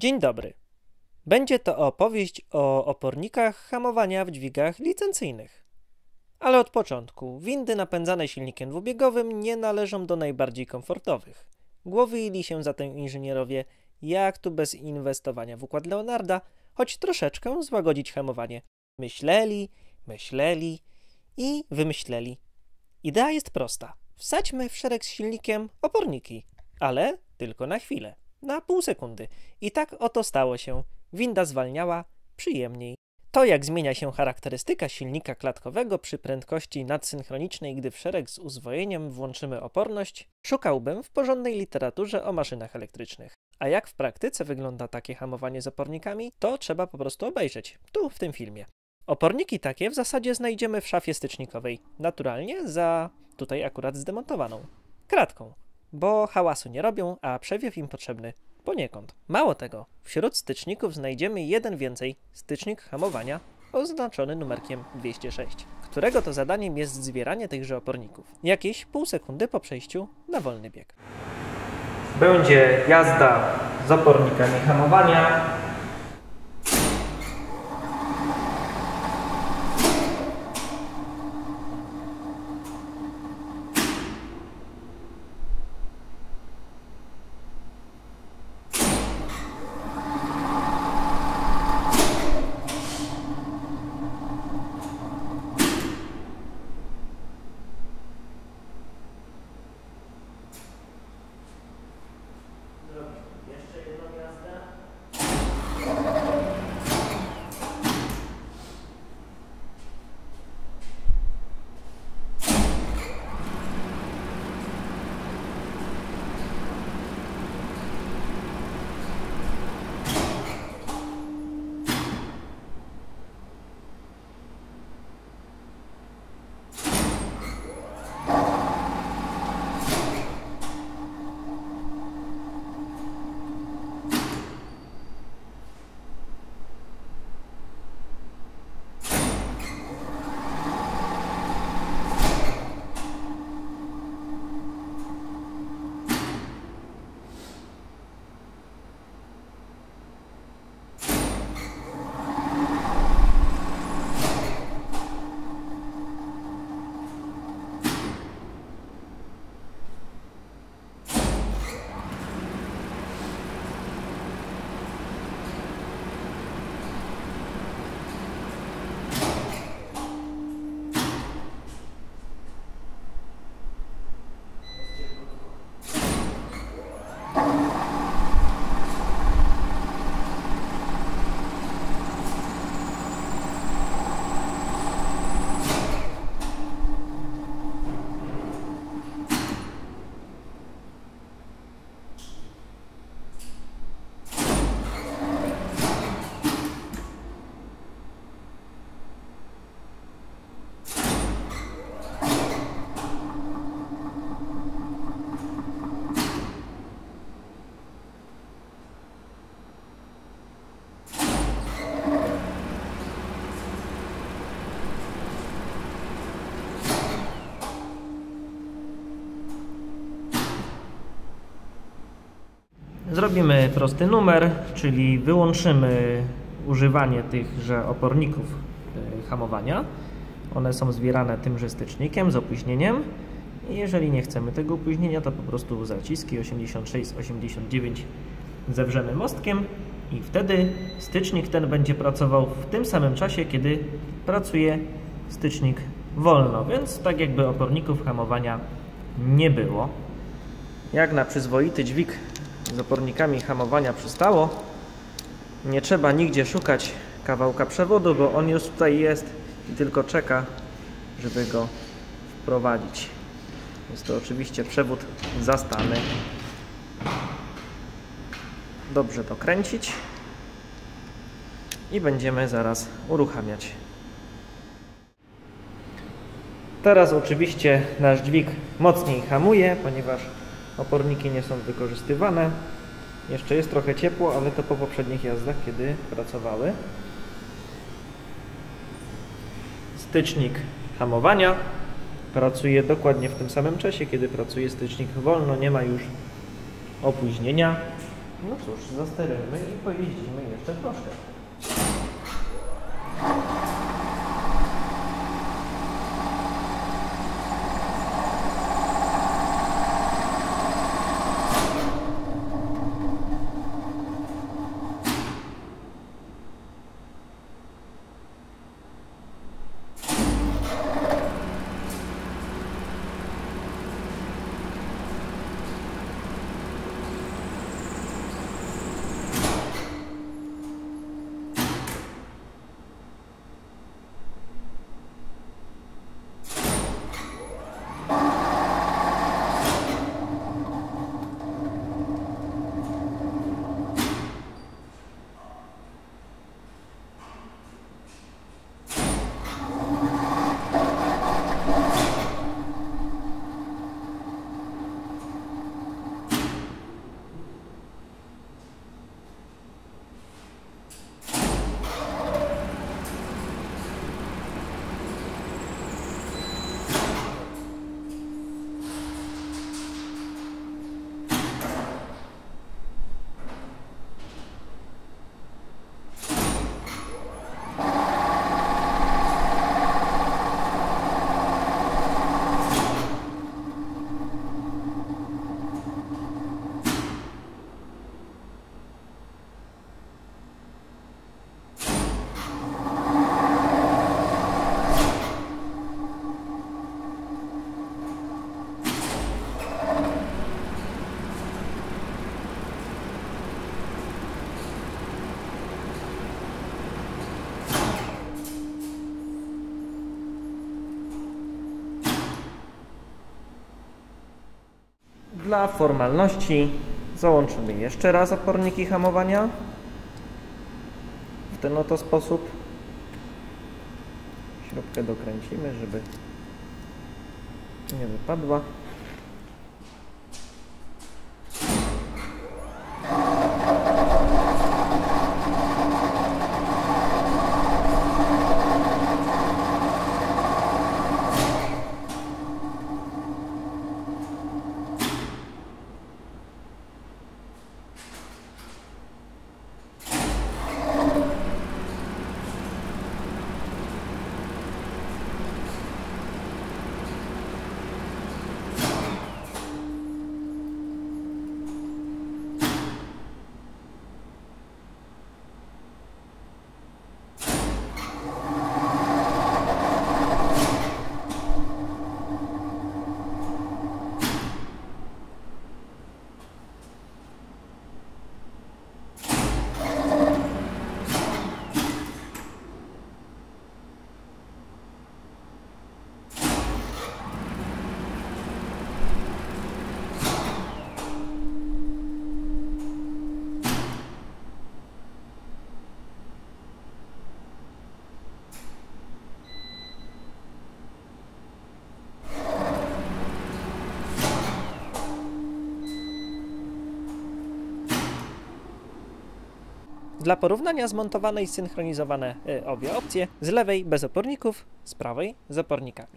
Dzień dobry. Będzie to opowieść o opornikach hamowania w dźwigach licencyjnych. Ale od początku, windy napędzane silnikiem dwubiegowym nie należą do najbardziej komfortowych. Głowili się zatem inżynierowie, jak tu bez inwestowania w układ Leonarda, choć troszeczkę złagodzić hamowanie. Myśleli i wymyśleli. Idea jest prosta. Wsadźmy w szereg z silnikiem oporniki, ale tylko na chwilę. Na pół sekundy. I tak oto stało się. Winda zwalniała przyjemniej. To, jak zmienia się charakterystyka silnika klatkowego przy prędkości nadsynchronicznej, gdy w szereg z uzwojeniem włączymy oporność, szukałbym w porządnej literaturze o maszynach elektrycznych. A jak w praktyce wygląda takie hamowanie z opornikami, to trzeba po prostu obejrzeć, tu w tym filmie. Oporniki takie w zasadzie znajdziemy w szafie stycznikowej, naturalnie za, tutaj akurat zdemontowaną, kratką. Bo hałasu nie robią, a przewiew im potrzebny poniekąd. Mało tego, wśród styczników znajdziemy jeden więcej, stycznik hamowania oznaczony numerkiem 206, którego to zadaniem jest zwieranie tychże oporników. Jakieś pół sekundy po przejściu na wolny bieg. Będzie jazda z opornikami hamowania. Zrobimy prosty numer, czyli wyłączymy używanie tychże oporników hamowania. One są zwierane tymże stycznikiem z opóźnieniem. I jeżeli nie chcemy tego opóźnienia, to po prostu zaciski 86 z 89 zewrzemy mostkiem i wtedy stycznik ten będzie pracował w tym samym czasie, kiedy pracuje stycznik wolno, więc tak jakby oporników hamowania nie było. Jak na przyzwoity dźwig z opornikami hamowania przystało, nie trzeba nigdzie szukać kawałka przewodu, bo on już tutaj jest i tylko czeka, żeby go wprowadzić. Jest to oczywiście przewód zastany. Dobrze dokręcić i będziemy zaraz uruchamiać. Teraz oczywiście nasz dźwig mocniej hamuje, ponieważ oporniki nie są wykorzystywane. Jeszcze jest trochę ciepło, ale to po poprzednich jazdach, kiedy pracowały. Stycznik hamowania pracuje dokładnie w tym samym czasie, kiedy pracuje stycznik wolno, nie ma już opóźnienia. No cóż, zasterujmy i pojeździmy jeszcze troszkę. Dla formalności załączymy jeszcze raz oporniki hamowania w ten oto sposób. Śrubkę dokręcimy, żeby nie wypadła. Dla porównania zmontowane i synchronizowane obie opcje, z lewej bez oporników, z prawej z opornikami.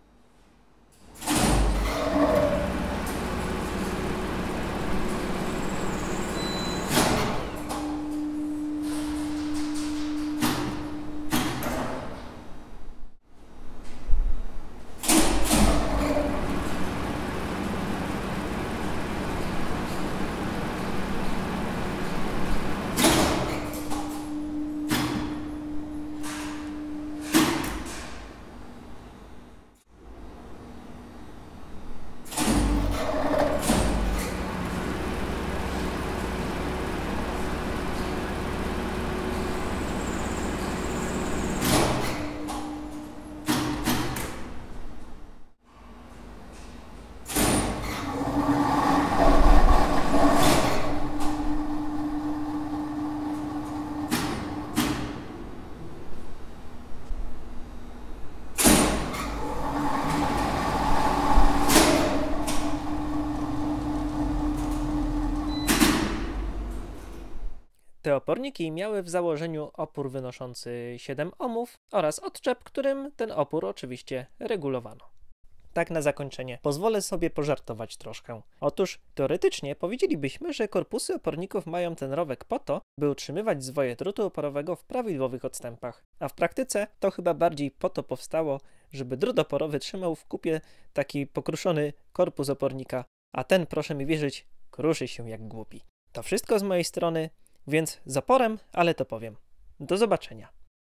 Te oporniki miały w założeniu opór wynoszący 7 ohmów oraz odczep, którym ten opór oczywiście regulowano. tak na zakończenie, pozwolę sobie pożartować troszkę. Otóż teoretycznie powiedzielibyśmy, że korpusy oporników mają ten rowek po to, by utrzymywać zwoje drutu oporowego w prawidłowych odstępach. A w praktyce to chyba bardziej po to powstało, żeby drut oporowy trzymał w kupie taki pokruszony korpus opornika, a ten, proszę mi wierzyć, kruszy się jak głupi. To wszystko z mojej strony, więc z oporem, ale to powiem. Do zobaczenia.